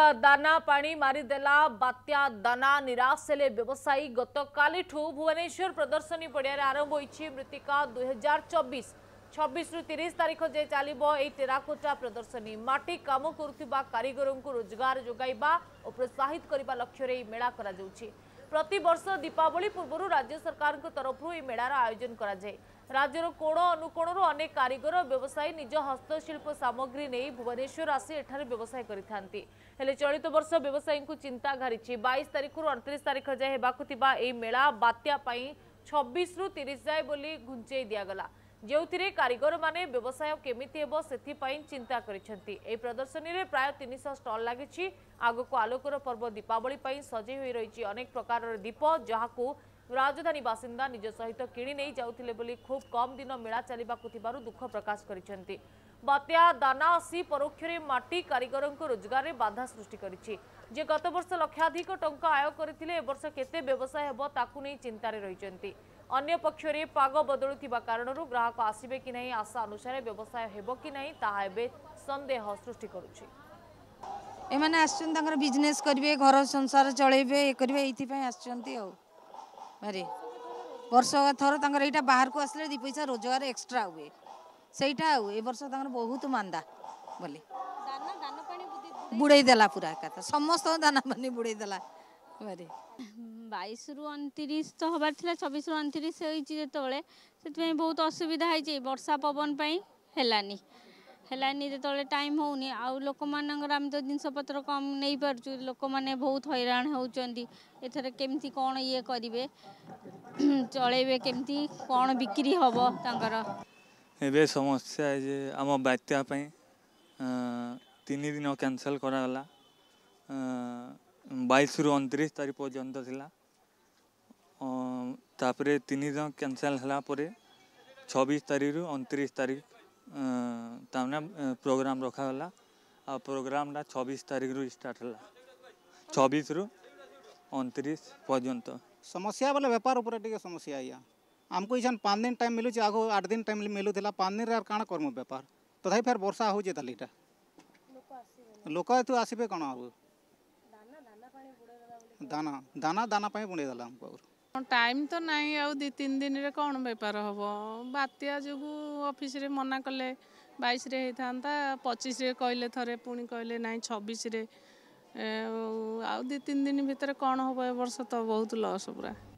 दाना पानी मारिदेला बात्या दाना निराश हेले व्यवसायी गतकाली भुवनेश्वर प्रदर्शनी पड़िया आरंभ होती मृत्तिका 2024 26 रु 30 तारीख जे चलो यह टेराकोटा प्रदर्शनी माटी काम करुवा कारीगर को रोजगार जोगाइबा और प्रोत्साहित करने लक्ष्य मेला करा प्रति वर्ष दीपावली पूर्व राज्य सरकार तरफ यह मेलार आयोजन कराए। राज्यर कोण अनुकोण अनेक कारीगर व्यवसायी निज हस्तशिल्प सामग्री नहीं भुवनेश्वर आसी एठारे व्यवसाय करिथांती। हेले चलित वर्ष व्यवसायी को चिंता घारी 22 तारीख रु 29 तारीख जाए होगा यह मेला बात्या 26 रु 30 जाए बोली घुंचई दिगला जो कारीगर माने व्यवसाय केमिति हेबो सेथिपाई चिंता करिसेंती। ए प्रदर्शनी रे प्राय 300 स्टॉल लागिछि। आगो को आलोकर पर्व दीपावली पई सजे होई रहिछि अनेक प्रकार दीप जहाकू राजधानी बासिंदा निज सहित किणी नहीं जाउथिले बोली खूब कम दिन मेला चलिबाकु थिबारु दुख प्रकाश करिसेंती। बात्या दाना आसी परोक्षरे माटी कारीगर को रोजगार में बाधा सृष्टि करिछि। जे गत वर्ष लक्षाधिक टंका आय करथिले ए वर्ष केते व्यवसाय हेबो ताकु नै चिंतारे रहिसेंती। अन्य पक्षरे पाग बदलुथिबा कारणरू ग्राहक आसिबे कि नहीं आशा अनुसार व्यवसाय हेबो कि नहीं ताहा एबे संदेह सृष्टि करुछि। एमाने आछन तांकर बिजनेस करिवे घर संसार चलेबे ए करिवे एथि पय आछंती औ अरे वर्ष थर तांकर एटा बाहर को आसले दि पैसा रोजगार एक्स्ट्रा हुए सेटा ए वर्ष तांकर बहुत मांदा बोले दाना दाना पानी बुड़ाई देला पूरा कथा समस्त दाना पानी बुड़ाई देला अरे 22 रु 29 तो हबार थिला 26 रु 29 होईची जेतोले सेतमे बहुत असुविधा होईची वर्षा पवन पई हेलानी जेतोले टाइम होउनी आ लोक मानकर हम तो जिनस पत्र कम नहीं पारछु लोक माने बहुत हैरान होउचंदी एथरे केमती कोन ये करिवे चलेबे केमती कोन बिक्री हबो तांकर एबे समस्या है जे आम बात्या पई 3 दिन कैंसिल करा गला 22 रु 29 तारीख पर्यंत थिला तापरे 3 दिन कैंसिल हला परे 26 तारीख रु 29 तारीख तामना प्रोग्राम रखा गला आ प्रोग्राम ला 26 तारीख रु स्टार्ट हला 26 रु 29 पर्यंत समस्या बोले व्यापार ऊपर टिके समस्या आया हमको इसान 5 दिन टाइम मिलुची आगो 8 दिन टाइम मिलुथिला 5 दिन रे काना करमु व्यापार तथापि फेर वर्षा हो जे तालीटा लोक एतु आसीबे कोन आ दाना दाना दाना पाई बुणे दला हमको टाइम तो नहीं आ 2-3 दिन रे कौन बेपार हम बात्या जो ऑफिस रे मना कले 22 रे होता 25 रे कहले थरे पुणी कहले ना 26 रे आ 2-3 दिन भितर कौन हम ए वर्ष तो बहुत लॉस पूरा।